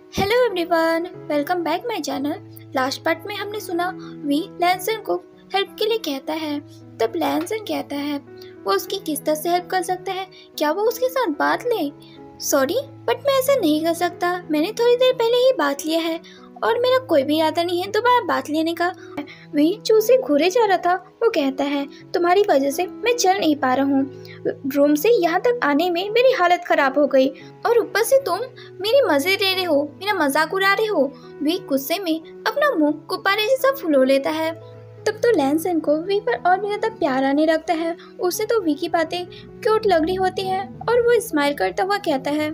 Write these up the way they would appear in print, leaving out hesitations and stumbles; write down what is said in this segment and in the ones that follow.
Hello everyone, welcome back my channel. Last part में हमने सुना वी लैंसन को हेल्प के लिए कहता है। तब लैंसन कहता है वो उसकी किस तरह से हेल्प कर सकता है, क्या वो उसके साथ बात ले। सॉरी बट मैं ऐसा नहीं कर सकता, मैंने थोड़ी देर पहले ही बात लिया है और मेरा कोई भी इरादा नहीं है दोबारा बात लेने का। वी जो उसे घूरे जा रहा था वो कहता है तुम्हारी वजह से मैं चल नहीं पा रहा हूँ, रूम से यहाँ तक आने में मेरी हालत खराब हो गई और ऊपर से तुम मेरे मजे ले रहे हो, मेरा मजाक उड़ा रहे हो। वी गुस्से में अपना मुंह गुब्बारे जैसा फुलो लेता है। तब तो लैंसन को वी पर और भी ज्यादा प्यार आने लगता है। उसे तो वी की बातें क्यूट लग रही होती है और वो स्माइल करता हुआ कहता है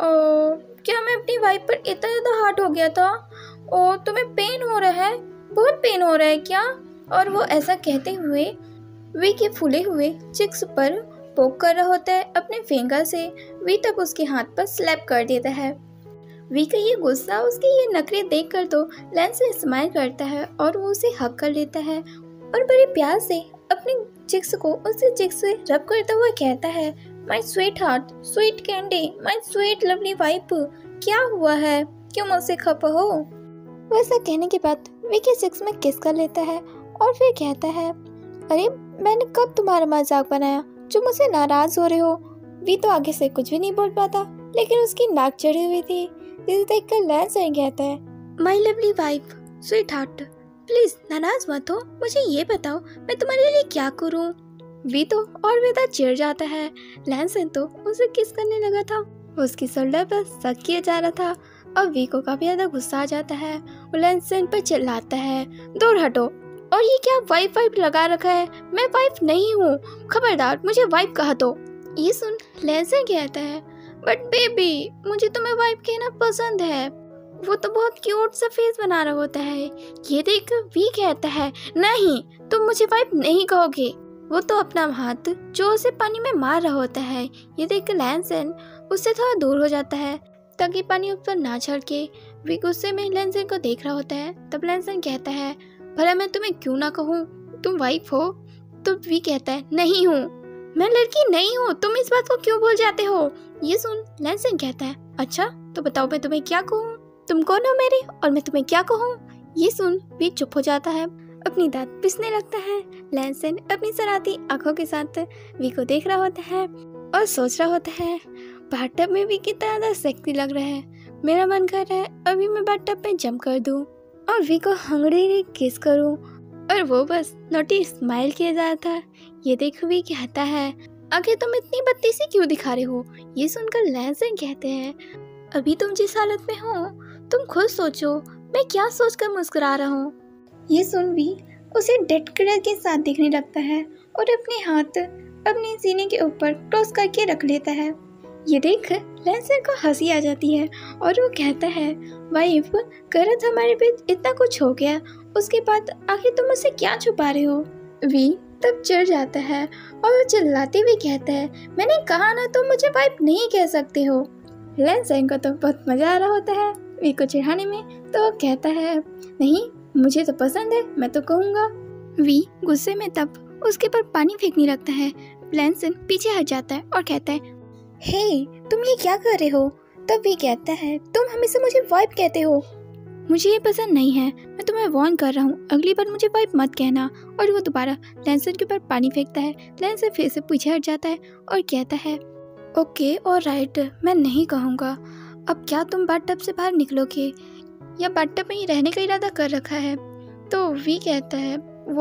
क्या मैं अपनी वाइफ पर इतना ज्यादा हार्ट हो गया था? ओ तुम्हें पेन हो रहा है, बहुत पेन हो रहा है क्या? और वो ऐसा कहते हुए वी के फूले हुए चिक्स पर पोक कर रहा होता है अपने फिंगर से। वी तब उसके हाथ पर स्लैप कर देता है। वी का ये गुस्सा, उसके ये नखरे देखकर तो लैंसन स्माइल करता है और वो उसे हक कर लेता है और बड़े प्यार से अपने चिक्स को उससे चिक्स से रब करता हुआ कहता है my sweetheart, sweet candy, my sweet lovely wife, क्या हुआ है, क्यों मुझसे खपा हो? वैसा कहने के बाद वी के चिक्स में किस कर लेता है और फिर कहता है अरे मैंने कब तुम्हारा मजाक बनाया जो मुझसे नाराज हो रहे हो। वी तो आगे से कुछ भी नहीं बोल पाता लेकिन उसकी नाक चढ़ी हुई थी, जिसे देखकर लैंसन कहता है my lovely wife, sweetheart, please नाराज मत हो, मुझे ये बताओ मैं तुम्हारे लिए क्या करूं। वी तो और भी ज्यादा चिढ़ जाता है। लैंसन तो उसे किस करने लगा था, उसकी शोल्डर पर शक किया जा रहा था और वी को काफी ज्यादा गुस्सा आ जाता है। वो लैंसन पर चिल्लाता है दूर हटो, और ये क्या वाइफ लगा रखा है, मैं वाइफ नहीं हूँ, खबरदार मुझे वाइफ कहा तो। ये सुन लैंसन कहता है बट बेबी मुझे तुम्हें वाइफ कहना पसंद है। वो तो बहुत क्यूट सा फेस बना रहा होता है। ये देख वी कहता है नहीं तुम मुझे वाइफ नहीं कहोगे। वो तो अपना हाथ जोर से पानी में मार रहा होता है। ये देख लैंसन उससे थोड़ा दूर हो जाता है ताकि पानी ऊपर ना छड़के। वी गुस्से में लैंसन को देख रहा होता है। तब लैंसन कहता है भला मैं तुम्हें क्यों ना कहूँ, तुम वाइफ हो? तो वी कहता है नहीं हूँ, मैं लड़की नहीं हूँ, तुम इस बात को क्यों भूल जाते हो? ये सुन लैंसन कहता है अच्छा तो बताओ मैं तुम्हें क्या कहूँ, तुम कौन हो मेरे और मैं तुम्हें क्या कहूँ? ये सुन वी चुप हो जाता है, अपनी दांत पिसने लगता है। लैंसन अपनी शरारती आंखों के साथ वी को देख रहा होता है और सोच रहा होता है बाथटब में वी कितना ज्यादा सेक्सी लग रहा है, मेरा मन कर रहा है अभी मैं बाथटब में जंप कर दूं और वी को हंगरी किस करूं। और वो बस नोटी स्माइल किया जा रहा था। ये देख वी कहता है आगे तुम इतनी बत्तीसी क्यों दिखा रहे हो? ये सुनकर लैंसन कहते हैं अभी तुम जिस हालत में हो तुम खुद सोचो, मैं क्या सोचकर मुस्कुरा रहा हूँ। ये सुन भी उसे डेड कलर के साथ दिखने लगता है और अपने हाथ अपने सीने के ऊपर क्रॉस करके रख लेता है। ये देख लैंसन को हंसी आ जाती है और वो कहता है वाइफ गलत हमारे पे इतना कुछ हो गया, उसके बाद आखिर तुम मुझसे क्या छुपा रहे हो? वी तब चिढ़ जाता है और वो चिल्लाते हुए कहता है मैंने कहा ना तुम मुझे वाइफ नहीं कह सकते हो। लैंसन को तो बहुत मजा आ रहा होता है वी को चिढ़ाने में, तो वो कहता है नहीं मुझे तो पसंद है, मैं तो कहूँगा। वी गुस्से में तब उसके पर पानी फेंकने लगता है। लैंसन पीछे हट जाता है और कहता है हे तुम ये क्या कर रहे हो? तब वी कहता है तुम हमेशा मुझे वाइफ कहते हो, मुझे ये पसंद नहीं है, मैं तुम्हें वार्न कर रहा हूँ अगली बार मुझे वाइफ मत कहना। और वो दोबारा लैंसन के ऊपर पानी फेंकता है। लैंसन फिर से पीछे हट जाता है और कहता है ओके और राइट मैं नहीं कहूँगा। अब क्या तुम बाथटब से बाहर निकलोगे या बाथटब में ही रहने का इरादा कर रखा है? तो वी कहता है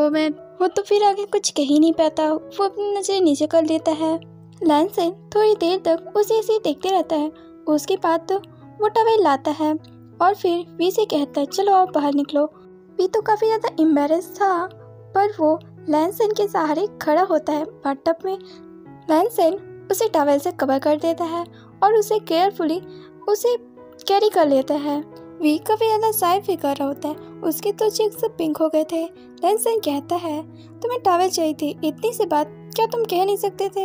वो तो फिर आगे कुछ कह ही नहीं पाता, वो अपनी नजर नीचे कर लेता है। लैंसन थोड़ी देर तक उसे ऐसे ही देखते रहता है। उसके बाद तो वो टॉवेल लाता है और फिर वी से कहता है चलो आप बाहर निकलो। वी तो काफी ज्यादा एम्बैरेस था पर वो लैंसन के सहारे खड़ा होता है बाथटब में। लैंसन उसे टॉवेल से कवर कर देता है और उसे केयरफुली उसे कैरी कर लेता है। वी काफी ज्यादा साइड फील कर रहा होता है, उसके तो चिक्स पिंक हो गए थे। लैंसन कहता है तुम्हें टॉवेल चाहिए थी, इतनी सी बात क्या तुम कह नहीं सकते थे?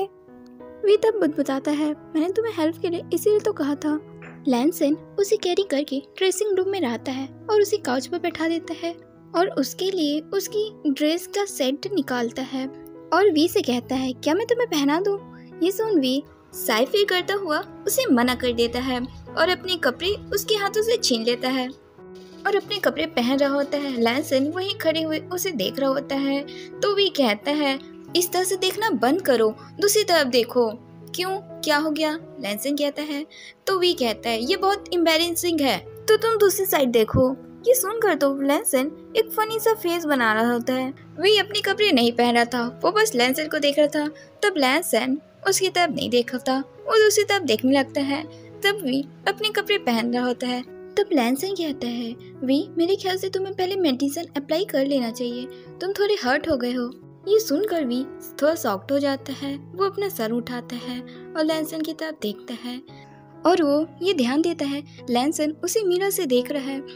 वी तब बुदबुदाता है मैंने तुम्हें हेल्प के लिए इसीलिए तो कहा था। लैंसन उसे कैरी करके ड्रेसिंग रूम में रहता है और उसे काउच पर बैठा देता है और उसके लिए उसकी ड्रेस का सेट निकालता है और वी से कहता है क्या मैं तुम्हें पहना दूं? ये सुन वी साई फील करता हुआ उसे मना कर देता है और अपने कपड़े उसके हाथों से छीन लेता है और अपने कपड़े पहन रहा होता है। लैंसन वहीं खड़े हुए उसे देख रहा होता है। तो वी कहता है, इस तरह से देखना बंद करो, दूसरी तरफ देखो। क्यों, क्या हो गया? लैंसन कहता है। तो वी कहता है, ये बहुत एम्बैरेसिंग है, तो तुम दूसरी साइड देखो। ये सुनकर तो लैंसन एक फनी सा फेस बना रहा होता है। वी अपने कपड़े नहीं पहन रहा था, वो बस लैंसन को देख रहा था। तब लैंसन उसकी तरफ नहीं देख रहा था, वो दूसरी तरफ देखने लगता है। तब वी अपने कपड़े पहन रहा होता है। तब लैंसन कहता है, वी मेरे ख्याल से तुम्हें पहले मेडिसिन अप्लाई कर लेना चाहिए, तुम थोड़े हर्ट हो गए हो। ये सुनकर वी थोड़ा शॉक्ड हो जाता है। वो अपना सर उठाता है और लैंसन की तरफ देखता है और वो ये ध्यान देता है लैंसन उसे मिरर से देख रहा है।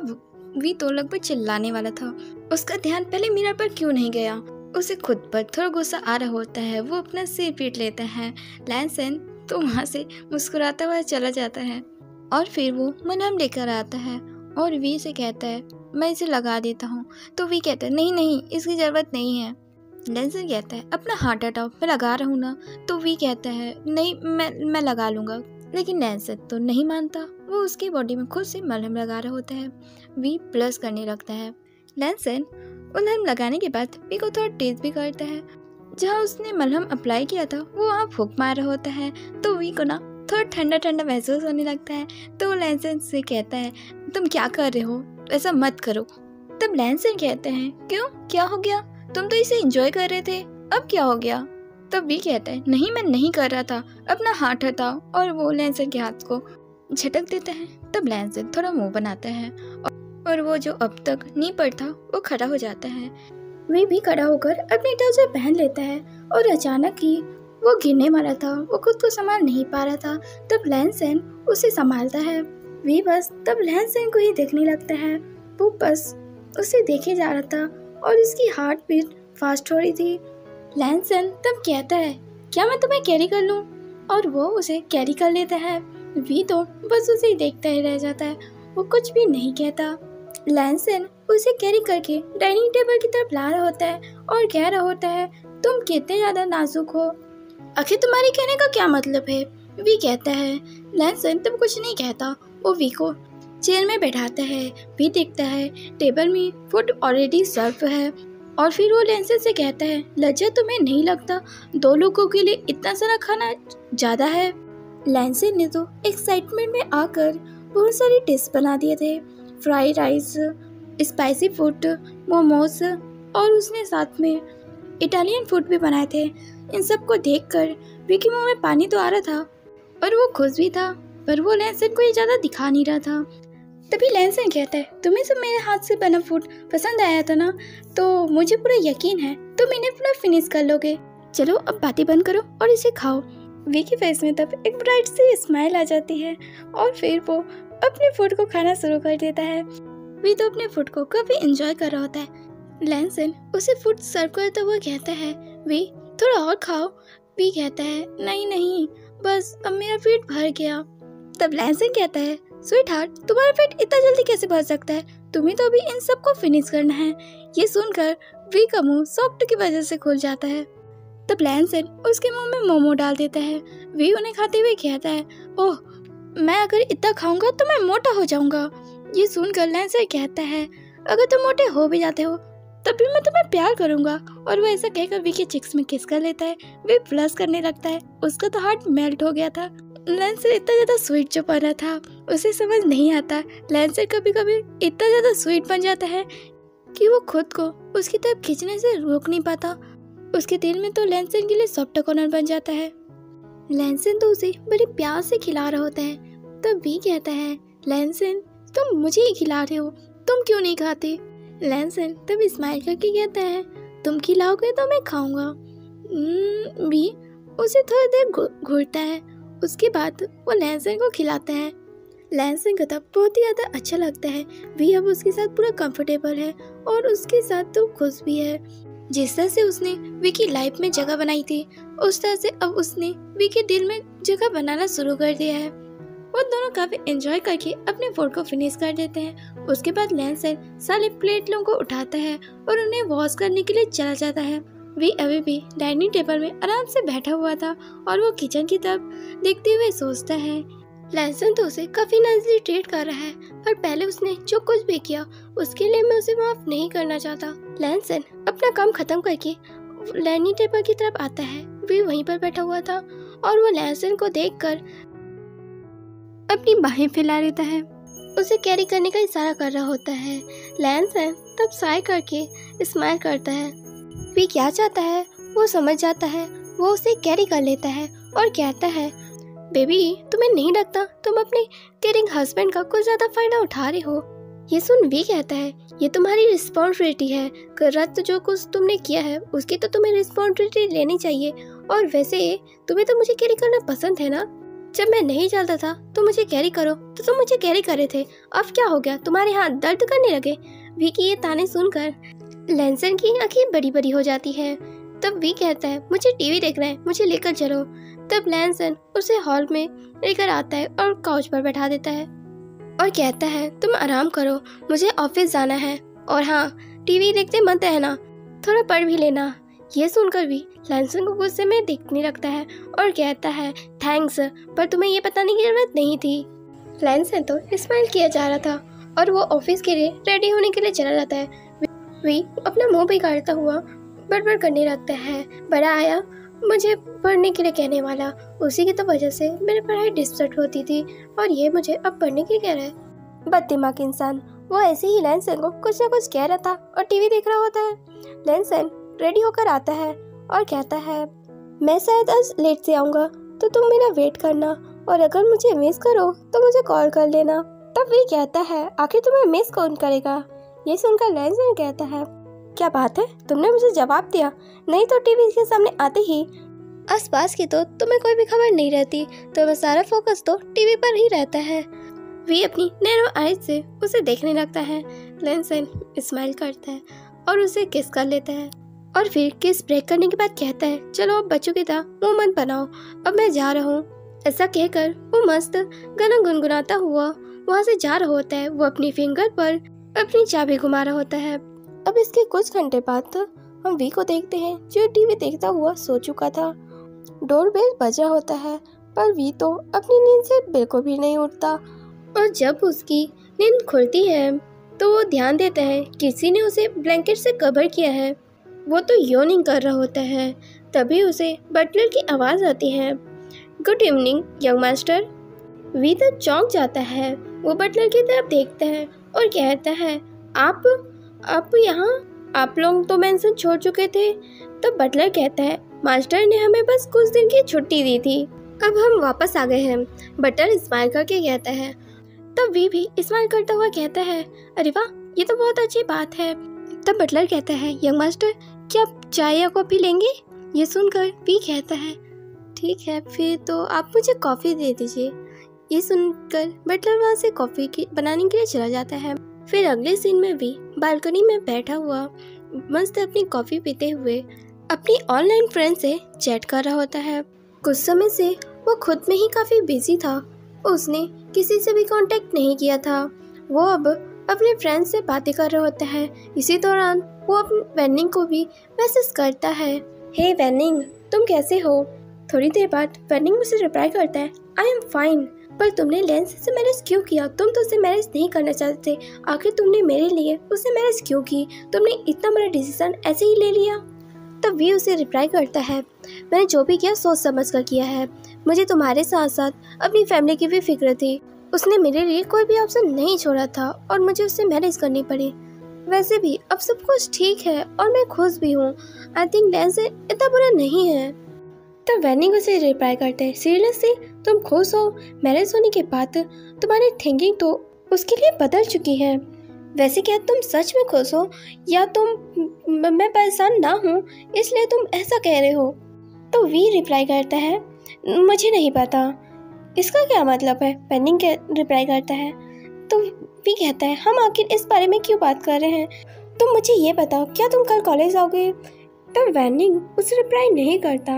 अब वी तो लगभग चिल्लाने वाला था। उसका ध्यान पहले मिरर पर क्यों नहीं गया। उसे खुद पर थोड़ा गुस्सा आ रहा होता है। वो अपना सिर पीट लेता है। लैंसन तो वहाँ से मुस्कुराता हुआ चला जाता है और फिर वो मलहम लेकर आता है और वी से कहता है, मैं इसे लगा देता हूँ। तो वी कहता है, नहीं नहीं, इसकी ज़रूरत नहीं है। लैंसन कहता है, अपना हाथ हटाओ, मैं लगा रहा हूँ ना। तो वी कहता है, नहीं मैं लगा लूँगा। लेकिन लैंसन तो नहीं मानता। वो उसकी बॉडी में खुद से मलहम लगा रहा होता है। वी प्लस करने लगता है। लैंसन मलहम लगाने के बाद वी को थोड़ा टेस्ट भी करता है। जहाँ उसने मलहम अप्लाई किया था वो वहाँ फूंक मार रहा होता है। तो वी को ना थोड़ा ठंडा ठंडा महसूस होने लगता है। तो वो लैंसन से कहता है, तुम क्या कर रहे हो, ऐसा मत करो। तब लैंसन कहते हैं, क्यों, क्या हो गया? तुम तो इसे एंजॉय कर रहे थे, अब क्या हो गया? तब वी कहता है, नहीं मैं नहीं कर रहा था, अपना हाथ हटाओ। और वो लैंसन के हाथ को झटक देता है। तब लैंसन थोड़ा मुंह बनाता है और वो जो अब तक नी पर था वो खड़ा हो जाता है। वे भी खड़ा होकर अपनी ट्राउजर पहन लेता है और अचानक ही वो गिरने वाला था। वो खुद को संभाल नहीं पा रहा था। तब लैंसन उसे संभालता है। वे बस तब लैंसन को ही देखने लगता है। वो बस उसे देखे जा रहा था और उसकी हार्ट बीट फास्ट हो रही थी। लैंसन तब कहता है, क्या मैं तुम्हें कैरी कर लूं? और वो उसे कैरी कर लेता है। वी तो बस उसे ही देखता ही रह जाता है, वो कुछ भी नहीं कहता। लैंसन उसे कैरी करके डाइनिंग टेबल की तरफ ला रहा होता है और कह रहा होता है, तुम कितने ज्यादा नाजुक हो, आखिर तुम्हारे कहने का क्या मतलब है? वी कहता है। लैंसन तब कुछ नहीं कहता। वो वी को चेयर में बैठाता है। वी देखता है टेबल में फूड ऑलरेडी सर्व है और फिर वो लैंसन से कहता है, लज्जा तुम्हें नहीं लगता 2 लोगों के लिए इतना सारा खाना ज्यादा है? लैंसन ने तो एक्साइटमेंट में आकर बहुत सारे डिश बना दिए थे, fried rice, spicy food, momos और उसने साथ में इटालियन फूड भी बनाए थे। इन सब को देखकर वी के मुंह में पानी तो आ रहा था और वो खुश भी था, पर वो लैंसन को ये ज्यादा दिखा नहीं रहा था। तभी लैंसन कहता है, तुम्हें सब मेरे हाथ से बना फूड पसंद आया था ना, तो मुझे पूरा यकीन है तुम इन्हें पूरा फिनिश कर लोगे। चलो अब बातें बंद करो और इसे खाओ। वी के फेस में तब एक ब्राइट सी स्माइल आ जाती है और फिर वो अपने फूड को खाना शुरू कर देता है। वी तो अपने फूड को काफी एंजॉय कर रहा होता है। लैंसन उसे फूड सर्व करता हुआ कहता है, वी थोड़ा और खाओ। वी कहता है, नहीं नहीं, बस अब मेरा पेट भर गया। तब लैंसन कहता है, स्वीट हार्ट, तुम्हारा पेट इतना जल्दी कैसे भर सकता है? तुम्हें तो अभी इन सबको फिनिश करना है। ये सुनकर वी का मुंह सॉफ्ट की वजह से खुल जाता है। तब लैंसन उसके मुंह में मोमो डाल देता है। वी उन्हें खाते हुए कहता है, ओह, मैं अगर इतना खाऊंगा तो मैं मोटा हो जाऊंगा। ये सुनकर लैंसन कहता है, अगर तुम मोटे हो भी जाते हो तब भी मैं तुम्हें प्यार करूंगा। और वो ऐसा कहकर वी के चिक्स में किस कर लेता है। वी प्लस करने लगता है। उसका तो हार्ट मेल्ट हो गया था। लैंसन इतना ज्यादा स्वीट जो बन रहा था उसे समझ नहीं आता। लैंसन कभी कभी इतना ज्यादा स्वीट बन जाता है कि वो खुद को उसकी तरफ खींचने से रोक नहीं पाता। उसके दिल में तो लैंसन के लिए सॉफ्ट कॉर्नर बन जाता है। लैंसन तो उसे बड़े प्यार से खिला रहा होता है। तब वी कहता है, लैंसन तुम मुझे ही खिला रहे हो, तुम क्यों नहीं खाते? लैंसन तब स्माइल करके कहता है, तुम खिलाओगे तो मैं खाऊंगा। वी उसे थोड़ी देर घूरता है। उसके बाद वो लैंसन को खिलाता है। लैंसन को तब बहुत ही ज़्यादा अच्छा लगता है। वी अब उसके साथ पूरा कंफर्टेबल है और उसके साथ तो खुश भी है। जिस तरह से उसने वी की लाइफ में जगह बनाई थी उस तरह से अब उसने वी के दिल में जगह बनाना शुरू कर दिया है। वो दोनों काफी एंजॉय करके अपने फूड को फिनिश कर देते हैं। उसके बाद लैंसन सारे प्लेटों को उठाता है और उन्हें वॉश करने के लिए चला जाता है। वी अभी भी डाइनिंग टेबल में आराम से बैठा हुआ था और वो किचन की तरफ देखते हुए सोचता है, लैंसन तो उसे काफी नाइसली ट्रीट कर रहा है, पर पहले उसने जो कुछ भी किया उसके लिए मैं उसे माफ नहीं करना चाहता। लैंसन अपना काम खत्म करके डाइनिंग टेबल की तरफ आता है। वी वहीं पर बैठा हुआ था और वो लैंसन को देखकर अपनी बाहें फैला लेता है, उसे कैरी करने का इशारा कर रहा होता है। लैंसन तब साय करके स्माइल करता है। वी क्या चाहता है वो समझ जाता है, वो उसे कैरी कर लेता है और कहता है, बेबी तुम्हें नहीं लगता तुम अपने केयरिंग हस्बैंड का कुछ ज्यादा फायदा उठा रहे हो? ये सुन वी कहता है, ये तुम्हारी रिस्पॉन्सिबिलिटी है। कल रात जो कुछ तुमने किया है उसकी तो तुम्हें रिस्पॉन्सिबिलिटी लेनी चाहिए। और वैसे तुम्हें तो मुझे कैरी करना पसंद है ना? जब मैं नहीं चलता था तो मुझे कैरी करो, तो तुम मुझे कैरी कर रहे थे। अब क्या हो गया, तुम्हारे हाथ दर्द करने लगे? वी की ये ताने सुनकर लैंसन की आंखें बड़ी बड़ी हो जाती है। तब वी कहता है, मुझे टीवी देखना है, मुझे लेकर चलो। तब लैंसन उसे हॉल में लेकर आता है और काउच पर बैठा देता है और कहता है, तुम आराम करो, मुझे ऑफिस जाना है। और हाँ, टीवी देखते मत रहना, थोड़ा पढ़ भी लेना। ये सुनकर भी लैंसन को गुस्से में देखने लगता है और कहता है, थैंक्स, पर तुम्हें ये बताने की जरूरत नहीं थी। लैंसन तो स्माइल किया जा रहा था और वो ऑफिस के लिए रेडी होने के लिए चला जाता है। वी अपना मुंह बिगाड़ता हुआ बड़बड़ करने लगता है, बड़ा आया मुझे पढ़ने के लिए कहने वाला, उसी की तो वजह से मेरी पढ़ाई डिस्टर्ब होती थी और ये मुझे अब पढ़ने के लिए कह रहा है। बददिमाग इंसान। वो ऐसे ही लैंसन को कुछ न कुछ कह रहा था और टीवी देख रहा होता है। लैंसन रेडी होकर आता है और कहता है, मैं शायद आज लेट से आऊँगा तो तुम मेरा वेट करना, और अगर मुझे मिस करो तो मुझे कॉल कर लेना। तब वे कहता है, आखिर तुम्हें मिस कौन करेगा? ये सुनकर लैंसन कहता है, क्या बात है, तुमने मुझे जवाब दिया, नहीं तो टीवी के सामने आते ही आसपास की तो तुम्हें कोई भी खबर नहीं रहती, तो मैं सारा फोकस तो टीवी पर ही रहता है। वी अपनी नैरो आईज से उसे देखने लगता है। लैंसन स्माइल करता है और उसे किस कर लेता है और फिर किस ब्रेक करने के बाद कहता है, चलो अब बच्चों की तरह मुंह मत बनाओ, अब मैं जा रहा हूँ। ऐसा कहकर वो मस्त गाना गुनगुनाता हुआ वहाँ से जा रहा होता है। वो अपनी फिंगर पर अपनी चाबी घुमा रहा होता है। अब इसके कुछ घंटे बाद हम वी को देखते हैं, जो टीवी देखता हुआ सो चुका था। डोरबेल बजा होता है, पर वी तो अपनी नींद से बिल्कुल भी नहीं उठता और जब उसकी नींद खुलती है तो वो ध्यान देता है किसी ने उसे ब्लैंकेट से कवर किया है। वो तो यॉर्निंग कर रहा होता है। तभी उसे बटलर की आवाज़ आती है, good evening young master. V तब चौंक जाता है। वो बटलर की तरफ देखता है और कहता है, आप यहाँ, आप लोग तो मेंशन छोड़ चुके थे। तब बटलर कहता है, मास्टर ने हमें बस कुछ दिन की छुट्टी दी थी, अब हम वापस आ गए हैं। बटलर स्माइल करके कहता है। तब वी भी स्माइल करता हुआ कहता है, अरे वाह, ये तो बहुत अच्छी बात है। तब बटलर कहता है, यंग मास्टर क्या आप चाय या कॉफ़ी लेंगे? ये सुनकर वी कहता है, ठीक है, फिर तो आप मुझे कॉफ़ी दे दीजिए। ये सुनकर बटलर वहाँ से कॉफ़ी बनाने के लिए चला जाता है। फिर अगले सीन में भी बालकनी में बैठा हुआ मस्त अपनी कॉफ़ी पीते हुए अपनी ऑनलाइन फ्रेंड से चैट कर रहा होता है। कुछ समय से वो खुद में ही काफ़ी बिजी था, उसने किसी से भी कांटेक्ट नहीं किया था। वो अब अपने फ्रेंड से बातें कर रहा होता है। इसी दौरान वो अपनी वैनिंग को भी मैसेज करता है, हे वैनिंग, तुम कैसे हो? थोड़ी देर बाद वैनिंग मुझे रिप्लाई करता है, आई एम फाइन। पर तुमने लैंसन से मैरिज क्यों किया? तुम तो उससे मैरिज नहीं करना चाहते थे, आखिर तुमने मेरे लिए उससे मैरिज क्यों की? तुमने इतना बड़ा डिसीजन ऐसे ही ले लिया? तब वी उसे रिप्लाई करता है, मैंने जो भी किया सोच समझ कर किया है। मुझे तुम्हारे साथ साथ अपनी फैमिली की भी फिक्र थी। उसने मेरे लिए कोई भी ऑप्शन नहीं छोड़ा था और मुझे उससे मैरिज करनी पड़ी। वैसे भी अब सब कुछ ठीक है और मैं खुश भी हूँ। आई थिंक लैंसन इतना बुरा नहीं है। तब वैनिंग उसे रिप्लाई करते हैं, सीरियसली तुम खुश हो? मैरिज होने के बाद तुम्हारी थिंकिंग तो उसके लिए बदल चुकी है। वैसे क्या तुम सच में खुश हो या मैं परेशान ना हूँ इसलिए तुम ऐसा कह रहे हो? तो वी रिप्लाई करता है, मुझे नहीं पता इसका क्या मतलब है। वैनिंग रिप्लाई करता है। तो वी कहता है, हम आखिर इस बारे में क्यों बात कर रहे हैं? तुम मुझे ये बताओ, क्या तुम कल कॉलेज आओगे? तब वैनिंग उसे रिप्लाई नहीं करता।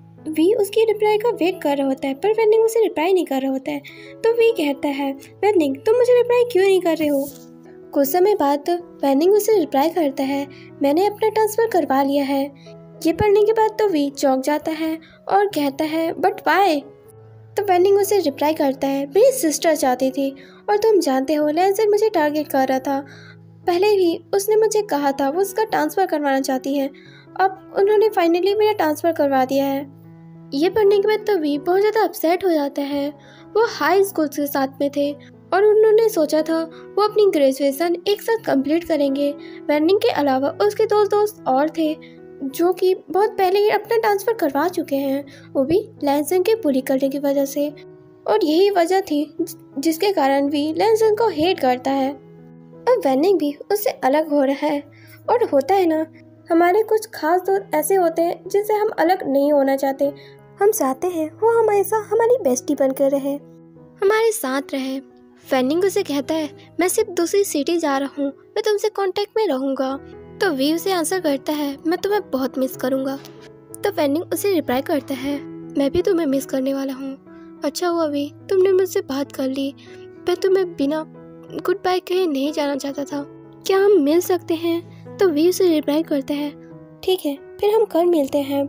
वी उसकी रिप्लाई का वेट कर रहा होता है, पर वैनिंग उसे रिप्लाई नहीं कर रहा होता है। तो वी कहता है, वैनिंग तुम मुझे रिप्लाई क्यों नहीं कर रहे हो? कुछ समय बाद वैनिंग उसे रिप्लाई करता है, मैंने अपना ट्रांसफ़र करवा लिया है। ये पढ़ने के बाद तो वी चौंक जाता है और कहता है, बट वाई? तो वेनिंग उसे रिप्लाई करता है, मेरी सिस्टर चाहती थी और तुम जानते हो लैंसन मुझे टारगेट कर रहा था। पहले भी उसने मुझे कहा था वो उसका ट्रांसफ़र करवाना चाहती है, अब उन्होंने फाइनली मेरा ट्रांसफ़र करवा दिया है। ये पढ़ने के बाद तो वी बहुत ज़्यादा अपसेट हो जाता है। वो हाई स्कूल के साथ में थे और उन्होंने सोचा था वो अपनी ग्रेजुएशन एक साथ कंप्लीट करेंगे। वेनिंग के अलावा उसके दोस्त और थे जो कि बहुत पहले ही अपना ट्रांसफ़र करवा चुके हैं, वो भी लैंसन के बुली करने की वजह से। और यही वजह थी जिसके कारण भी लैंसन को हेट करता है। अब वेनिंग भी उससे अलग हो रहा है। और होता है ना, हमारे कुछ खास दोस्त ऐसे होते हैं जिनसे हम अलग नहीं होना चाहते। हम चाहते हैं वो हमेशा हमारी बेस्टी बनकर रहे, हमारे साथ रहे। वेनिंग उसे कहता है, मैं सिर्फ दूसरी सिटी जा रहा हूँ, मैं तुमसे कांटेक्ट में रहूँगा। तो वी उसे आंसर करता है, मैं तुम्हें बहुत मिस करूँगा। तो वेनिंग उसे रिप्लाई करता है, मैं भी तुम्हें मिस करने वाला हूँ। अच्छा हुआ वी तुमने मुझसे बात कर ली, मैं तुम्हें बिना गुड बाय कहे नहीं जाना चाहता था, क्या हम मिल सकते हैं? तो वी उसे रिप्लाई करता है, ठीक है फिर हम कल मिलते हैं।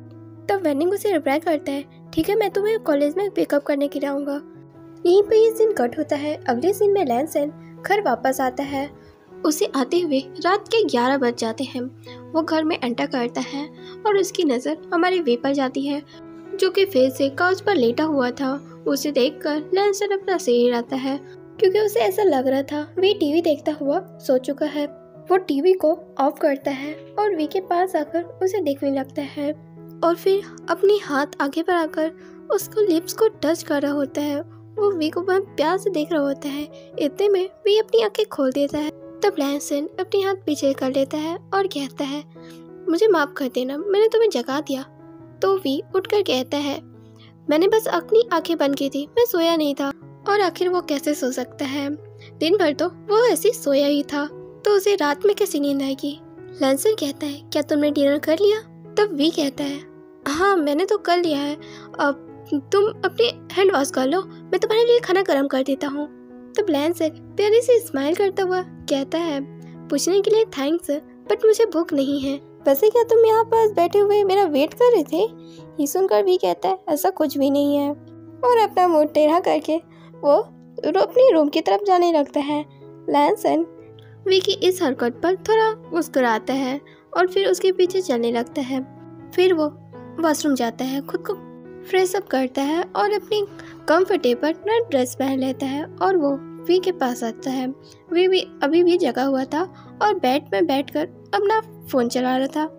तब वेनिंग उसे रिप्लाई करता है, ठीक है मैं तुम्हें कॉलेज में पिकअप करने के लिए आऊँगा। यहीं पर ये सीन कट होता है। अगले सीन में लैंसन घर वापस आता है। उसे आते हुए रात के 11 बज जाते हैं। वो घर में एंटर करता है और उसकी नज़र हमारे वे पर जाती है जो कि फिर से काउच पर लेटा हुआ था। उसे देखकर लैंसन अपना सिर हिलाता है क्योंकि उसे ऐसा लग रहा था वे टीवी देखता हुआ सो चुका है। वो टीवी को ऑफ करता है और वी के पास आकर उसे देखने लगता है और फिर अपनी हाथ आगे बढ़ाकर उसको लिप्स को टच कर रहा होता है। वो वी को बहुत प्यार से देख रहा होता है। इतने में वी अपनी आंखें खोल देता है। तब लैंसन अपनी हाथ पीछे कर लेता है और कहता है, मुझे माफ कर देना, मैंने तुम्हें जगा दिया। तो वी उठकर कहता है, मैंने बस अपनी आंखें बंद की थी, मैं सोया नहीं था। और आखिर वो कैसे सो सकता है, दिन भर तो वो ऐसे सोया ही था, तो उसे रात में कैसी नींद आएगी। लैंसन कहता है, क्या तुमने डिनर कर लिया? तब वी कहता है, हाँ मैंने तो कर लिया है, अब तुम अपने हैंड वॉश कर लो, मैं तुम्हारे लिए खाना गर्म कर देता हूँ। तब लैंसन प्यारी से स्माइल करता हुआ कहता है, पूछने के लिए थैंक्स, बट मुझे भूख नहीं है। वैसे क्या तुम यहाँ पास बैठे हुए मेरा वेट कर रहे थे? ये सुनकर भी कहता है, ऐसा कुछ भी नहीं है। और अपना मुंह टेढ़ा करके वो अपनी रूम की तरफ जाने लगता है। लैंसन वी की इस हरकत पर थोड़ा मुस्कुराता है और फिर उसके पीछे चलने लगता है। फिर वो वॉशरूम जाता है, खुद को फ्रेश अप करता है और अपनी कंफर्टेबल नई ड्रेस पहन लेता है और वो वी के पास आता है। वी भी अभी भी जगा हुआ था और बेड में बैठकर अपना फ़ोन चला रहा था।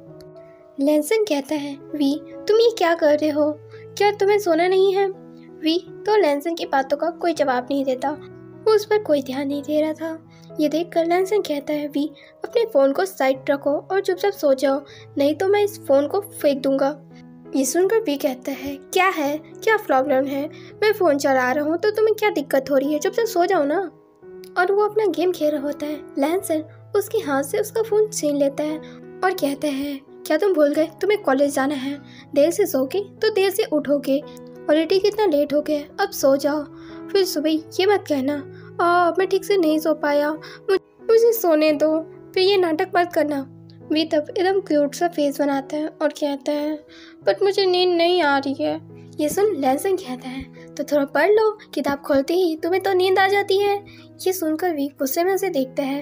लैंसन कहता है, वी तुम ये क्या कर रहे हो, क्या तुम्हें सोना नहीं है? वी तो लैंसन की बातों का कोई जवाब नहीं देता, वो उस पर कोई ध्यान नहीं दे रहा था। ये देखकर लैंसन कहता है, वी अपने फ़ोन को साइड रखो और चुपचाप सो जाओ, नहीं तो मैं इस फ़ोन को फेंक दूंगा। ये सुनकर वी कहता है, क्या है, क्या प्रॉब्लम है, मैं फ़ोन चला रहा हूँ तो तुम्हें क्या दिक्कत हो रही है, चुपचाप सो जाओ ना। और वो अपना गेम खेल रहा होता है। लैंसन उसके हाथ से उसका फ़ोन छीन लेता है और कहता है, क्या तुम भूल गए तुम्हें कॉलेज जाना है, देर से सोगे तो देर से उठोगे, ऑलरेडी कितना लेट हो गया, अब सो जाओ। फिर सुबह ये मत कहना मैं ठीक से नहीं सो पाया, मुझे सोने दो, फिर ये नाटक मत करना। वी तब एकदम क्यूट सा फेस बनाता है और कहता है, बट मुझे नींद नहीं आ रही है। ये सुन लैंसन कहता है, तो थोड़ा पढ़ लो, किताब खोलते ही तुम्हें तो नींद आ जाती है। ये सुनकर वी गुस्से में उसे देखता है।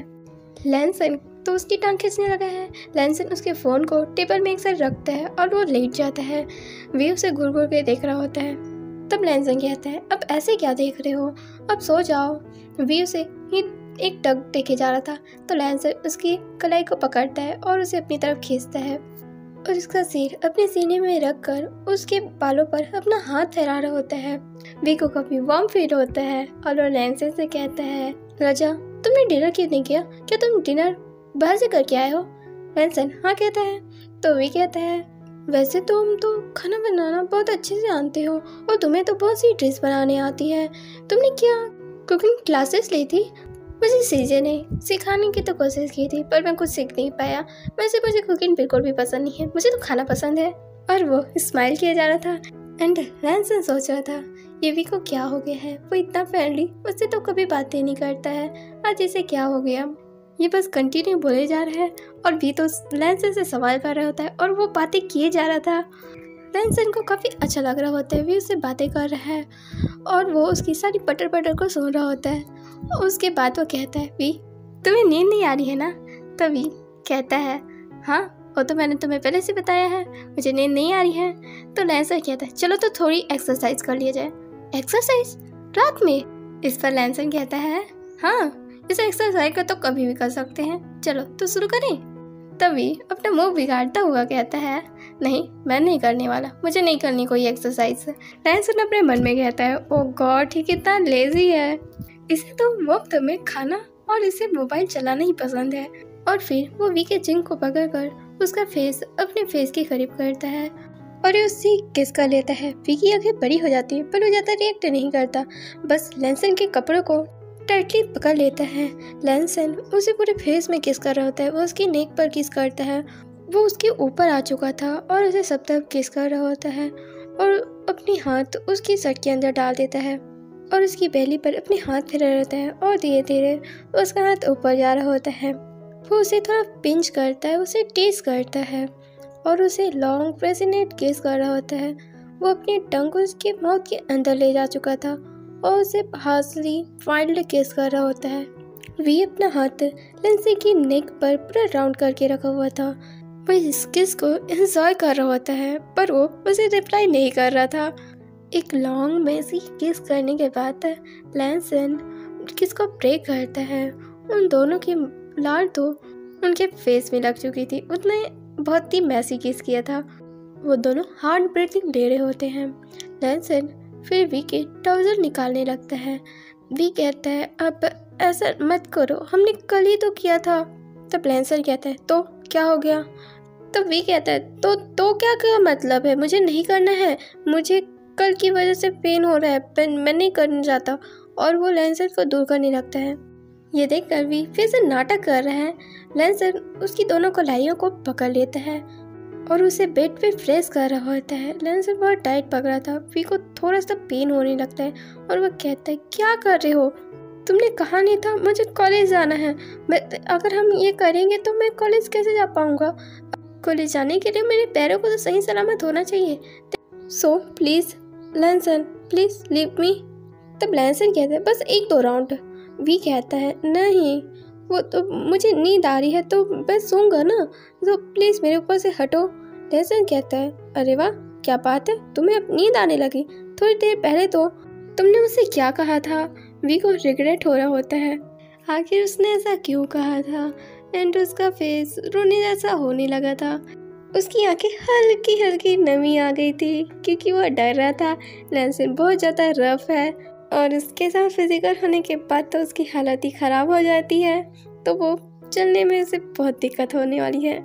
लैंसन तो उसकी टांग खींचने लगा है। लैंसन उसके फ़ोन को टेबल में एक साइड रखता है और वो लेट जाता है। वी उसे घूर घूर के देख रहा होता है। तब लैंसन कहता है, अब ऐसे क्या देख रहे हो, अब सो जाओ। वी उसे ही एक टक देखे जा रहा था, तो लैंसन उसकी कलाई को पकड़ता है और उसे अपनी तरफ खींचता है और उसका सिर अपने सीने में रखकर उसके बालों पर अपना हाथ फैला रहा होता है। वी को काफी वार्म फील होता है और वो लैंसन से कहता है, राजा तुमने डिनर क्यों नहीं किया, क्या तुम डिनर बाहर से करके आए हो? लैंसन हाँ कहता है। तो वी कहता है, वैसे तो तुम तो खाना बनाना बहुत अच्छे से जानते हो और तुम्हें तो बहुत सी डिश बनाने आती है, तुमने क्या कुकिंग क्लासेस ली थी? मुझे सीजे ने सिखाने की तो कोशिश की थी पर मैं कुछ सीख नहीं पाया। वैसे मुझे कुकिंग बिल्कुल भी पसंद नहीं है, मुझे तो खाना पसंद है। और वो स्माइल किया जा रहा था एंड लैंसन सोच रहा था, ये वी को क्या हो गया है, वो इतना फ्रेंडली, मुझसे तो कभी बातें नहीं करता है, आज इसे क्या हो गया। ये बस कंटिन्यू बोले जा रहा है और वी तो लैंसन से सवाल कर रहा होता है और वो बातें किए जा रहा था। लैंसन को काफ़ी अच्छा लग रहा होता है। वी उससे बातें कर रहा है और वो उसकी सारी पटर पटर को सुन रहा होता है। उसके बाद वो कहता है, वी तुम्हें नींद नहीं आ रही है ना? तो वी कहता है, हाँ वो तो मैंने तुम्हें पहले से बताया है, मुझे नींद नहीं आ रही है। तो लैंसन कहता है, चलो तो थोड़ी एक्सरसाइज कर लिया जाए। एक्सरसाइज रात में? इस पर लैंसन कहता है, हाँ इस एक्सरसाइज का तो कभी भी कर सकते हैं, चलो तो शुरू करें। तभी अपना मुंह बिगाड़ता हुआ कहता है, नहीं मैं नहीं करने वाला, मुझे नहीं करनी कोई एक्सरसाइज। लैंसन अपने मन में कहता है, ओ गॉड ही कितना लेजी है, इसे तो वक्त में खाना और इसे मोबाइल चलाना ही पसंद है। और फिर वो वी के चिंग को पकड़कर उसका फेस अपने फेस के करीब करता है और ये उससे किस कर लेता है। वी की आंखें बड़ी हो जाती है पर वो ज़्यादा रिएक्ट नहीं करता, बस लैंसन के कपड़ों को टाइटली पकड़ लेता है। लैंसन उसे पूरे फेस में किस कर रहा होता है, वो उसकी नेक पर किस करता है। वो उसके ऊपर आ चुका था और उसे सब तरफ किस कर रहा होता है और अपनी हाथ उसकी शर्ट के अंदर डाल देता है और उसकी बेली पर अपने हाथ फेरा रहता है और धीरे धीरे उसका हाथ ऊपर जा रहा होता है। वो उसे थोड़ा पिंच करता है, उसे टीज करता है और उसे लॉन्ग प्रेसिनेट किस कर रहा होता है। वो अपनी टंग उसके माउथ के अंदर ले जा चुका था और उसे हार्शली वाइल्ड किस कर रहा होता है। वी अपना हाथ लैंसन की नेक पर पूरा राउंड करके रखा हुआ था। वो इस किस को एंजॉय कर रहा होता है पर वो उसे रिप्लाई नहीं कर रहा था। एक लॉन्ग मेसी किस करने के बाद लैंसन किस को ब्रेक करता है। उन दोनों की लार तो उनके फेस में लग चुकी थी, उसने बहुत ही मैसी किस किया था। वो दोनों हार्ड ब्रीथिंग ले रहे होते हैं। लैंसन फिर वी के ट्राउजर निकालने लगता है। वी कहता है, अब ऐसा मत करो, हमने कल ही तो किया था। तब लैंसन कहता है, तो क्या हो गया? तब वी कहता है, तो क्या मतलब है, मुझे नहीं करना है, मुझे कल की वजह से पेन हो रहा है, मैं नहीं करना चाहता। और वो लैंसन को दूर करने लगता है। ये देखकर वी फिर से नाटक कर रहा है। लैंसन उसकी दोनों कलाइयों को पकड़ लेता है और उसे बेड पे फ्रेश कर रहा होता है। लैंसन बहुत टाइट पकड़ा था। वी को थोड़ा सा पेन होने लगता है और वो कहता है, क्या कर रहे हो? तुमने कहा नहीं था मुझे कॉलेज जाना है? अगर हम ये करेंगे तो मैं कॉलेज कैसे जा पाऊँगा? कॉलेज जाने के लिए मेरे पैरों को तो सही सलामत होना चाहिए। So please Lanson, please leave me. तब लैंसन कहता है, बस 1-2 राउंड। वी कहता है, नहीं वो तो मुझे नींद आ रही है तो मैं सोऊंगा ना, तो प्लीज़ मेरे ऊपर से हटो। लैंसन कहता है, अरे वाह क्या बात है, तुम्हें अब नींद आने लगी? थोड़ी देर पहले तो तुमने मुझसे क्या कहा था? वी को रिग्रेट हो रहा होता है, आखिर उसने ऐसा क्यों कहा था। एंड उसका फेस रोने जैसा होने लगा था। उसकी आंखें हल्की हल्की नमी आ गई थी क्योंकि वो डर रहा था। लैंसन बहुत ज़्यादा रफ है और उसके साथ फिजिकल होने के बाद तो उसकी हालत ही ख़राब हो जाती है, तो वो चलने में उसे बहुत दिक्कत होने वाली है।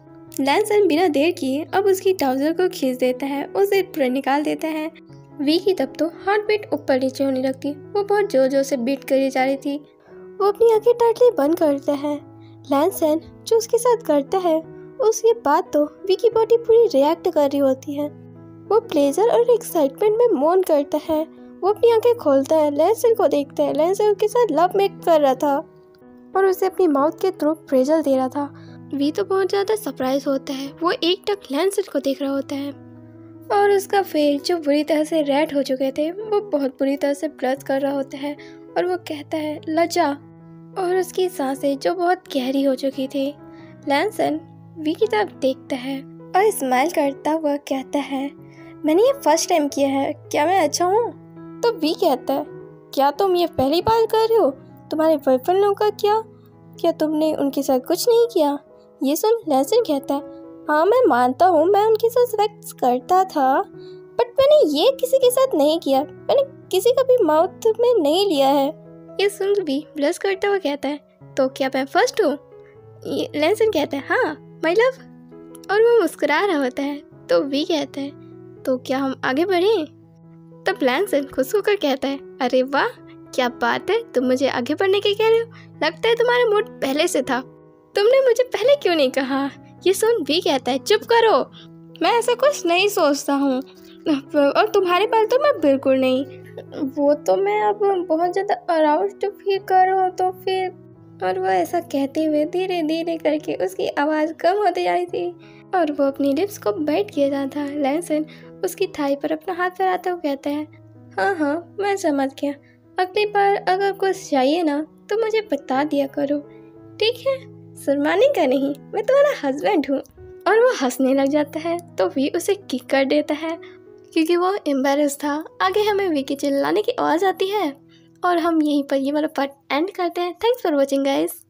लैंसन बिना देर किए अब उसकी ट्राउज़र को खींच देता है, उसे पूरा निकाल देता है। वी की तब तो हार्ट बीट ऊपर नीचे होने लगती, वो बहुत जोर जोर से बीट करी जा रही थी। वो अपनी आंखें टाइटली बंद करता है। लैंसन जो उसके साथ करता है उसके बाद तो वी की बॉडी पूरी रिएक्ट कर रही होती है। वो प्लेजर और एक्साइटमेंट में मौन करता है। वो अपनी आंखें खोलता है, लैंसन को देखता है। लैंसन उसके साथ लव मेक कर रहा था और उसे अपनी माउथ के थ्रू प्रेजर दे रहा था। वी तो बहुत ज़्यादा सरप्राइज होता है। वो एकटक लैंसन को देख रहा होता है और उसका फेस जो बुरी तरह से रेड हो चुके थे वो बहुत बुरी तरह से ब्लश कर रहा होता है और वो कहता है, लजा। और उसकी सांसें जो बहुत गहरी हो चुकी थी। लैंसन वी की तरफ देखता है और स्माइल करता हुआ कहता है, मैंने ये फर्स्ट टाइम किया है, क्या मैं अच्छा हूँ? तो वी कहता है, क्या तुम ये पहली बार कर रहे हो? तुम्हारे बॉयफ्रेंड लोगों का क्या तुमने उनके साथ कुछ नहीं किया? ये सुन लैंसन कहता है, हाँ मैं मानता हूँ मैं उनके साथ सेक्स करता था, बट मैंने ये किसी के साथ नहीं किया, मैंने किसी का भी माउथ में नहीं लिया है। ये सुन वी ब्लश करता हुआ कहता है, तो क्या मैं फर्स्ट हूँ? लैंसन कहता है, हाँ माय लव। और वो मुस्कुरा रहा होता है। तो वी कहता है, तो क्या हम आगे बढ़ें? तब लैंसन खुश होकर कहता है, अरे वाह क्या बात है, तुम मुझे आगे बढ़ने के कह रहे हो? लगता है तुम्हारा मूड पहले से था, तुमने मुझे पहले क्यों नहीं कहा? ये सुन वी कहता है, चुप करो, मैं ऐसा कुछ नहीं सोचता हूँ और तुम्हारे बारे तो मैं बिल्कुल नहीं। वो तो मैं अब बहुत ज़्यादा अराउज्ड फील कर रहा हूँ तो फिर। और वो ऐसा कहते हुए धीरे धीरे करके उसकी आवाज़ कम होती जा रही थी और वो अपनी लिप्स को बाइट किया जाता है। लैनसन उसकी थाई पर अपना हाथ फैलाते हुए कहता है, हाँ मैं समझ गया, अगली बार अगर कुछ चाहिए ना तो मुझे बता दिया करो, ठीक है? शर्माने का नहीं, मैं तुम्हारा हस्बैंड हूँ। और वो हंसने लग जाता है तो वी उसे किक कर देता है क्योंकि वो एम्बेरस था। आगे हमें वी के चिल्लाने की आवाज़ आती है और हम यहीं पर ये वाला पार्ट एंड करते हैं। Thanks for watching guys.